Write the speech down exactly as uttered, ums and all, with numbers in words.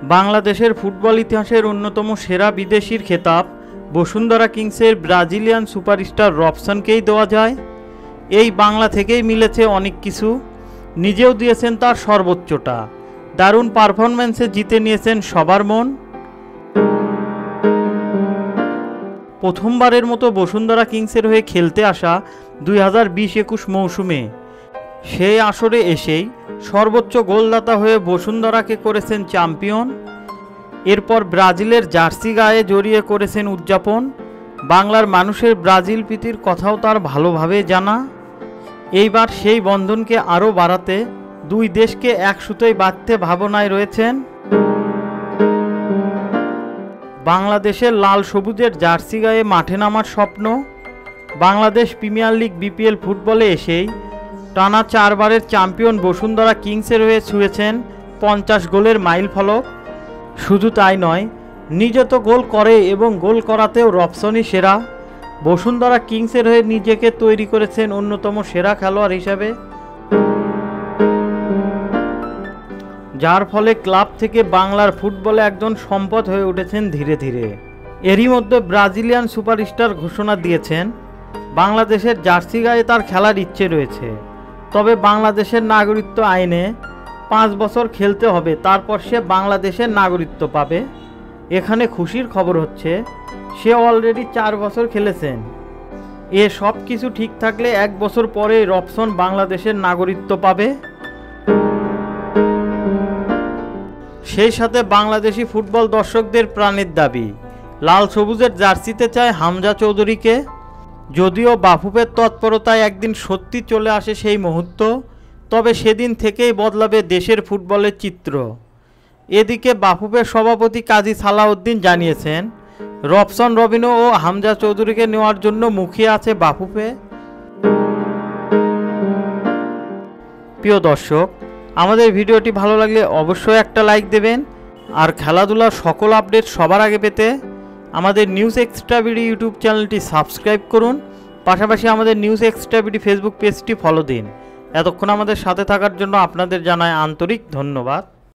বাংলাদেশের ফুটবল ইতিহাসের অন্যতম সেরা বিদেশির খেতাব বসুন্ধরা কিংসের ব্রাজিলিয়ান সুপারস্টার রবসনকেই দেওয়া যায়। এই বাংলা থেকেই মিলেছে অনেক কিছু, নিজেও দিয়েছেন তার সর্বোচ্চটা। দারুণ পারফরম্যান্সে জিতে নিয়েছেন সবার মন। প্রথমবারের মতো বসুন্ধরা কিংসের হয়ে খেলতে আসা দুই হাজার বিশ একুশ মৌসুমে সেই আসরে এসেই সর্বোচ্চ গোলদাতা হয়ে বসুন্ধরাকে করেছেন চ্যাম্পিয়ন। এরপর ব্রাজিলের জার্সি গায়ে জড়িয়ে করেছেন উদযাপন। বাংলার মানুষের ব্রাজিল প্রীতির কথাও তার ভালোভাবে জানা। এইবার সেই বন্ধনকে আরও বাড়াতে দুই দেশকে এক সুতোয় বাঁধতে ভাবনায় রয়েছেন। বাংলাদেশের লাল সবুজের জার্সি গায়ে মাঠে নামার স্বপ্ন। বাংলাদেশ প্রিমিয়ার লিগ বিপিএল ফুটবলে এসেই টানা চারবারের চ্যাম্পিয়ন বসুন্ধরা কিংসের হয়ে ছুঁয়েছেন পঞ্চাশ গোলের মাইল ফলক। শুধু তাই নয়, নিজে তো গোল করে এবং গোল করাতেও রবসনই সেরা। বসুন্ধরা কিংসের হয়ে নিজেকে তৈরি করেছেন অন্যতম সেরা খেলোয়াড় হিসাবে, যার ফলে ক্লাব থেকে বাংলার ফুটবলে একজন সম্পদ হয়ে উঠেছেন ধীরে ধীরে। এরই মধ্যে ব্রাজিলিয়ান সুপারস্টার ঘোষণা দিয়েছেন বাংলাদেশের জার্সি গায়ে তার খেলার ইচ্ছে রয়েছে, তবে বাংলাদেশের নাগরিকত্ব আইনে পাঁচ বছর খেলতে হবে, তারপর সে বাংলাদেশের নাগরিকত্ব পাবে। এখানে খুশির খবর হচ্ছে সে অলরেডি চার বছর খেলেছেন। এ সব কিছু ঠিক থাকলে এক বছর পরে রবসন বাংলাদেশের নাগরিকত্ব পাবে। সেই সাথে বাংলাদেশি ফুটবল দর্শকদের প্রাণের দাবি লাল সবুজের জার্সিতে চায় হামজা চৌধুরীকে। যদিও বাফুফের তৎপরতায় একদিন সত্যি চলে আসে সেই মুহূর্ত, তবে সেদিন থেকেই বদলাবে দেশের ফুটবলের চিত্র। এদিকে বাফুফের সভাপতি কাজী সালাউদ্দিন জানিয়েছেন রবসন রবিনো ও হামজা চৌধুরীকে নেওয়ার জন্য মুখিয়ে আছে বাফুফে। প্রিয় দর্শক, আমাদের ভিডিওটি ভালো লাগলে অবশ্যই একটা লাইক দেবেন, আর খেলাধুলার সকল আপডেট সবার আগে পেতে আমাদের নিউজ এক্সট্রা বিডি ইউটিউব চ্যানেলটি সাবস্ক্রাইব করুন। পাশাপাশি আমাদের নিউজ এক্সট্রা বিডি ফেসবুক পেজটি ফলো দিন। এতক্ষণ আমাদের সাথে থাকার জন্য আপনাদের জানাই আন্তরিক ধন্যবাদ।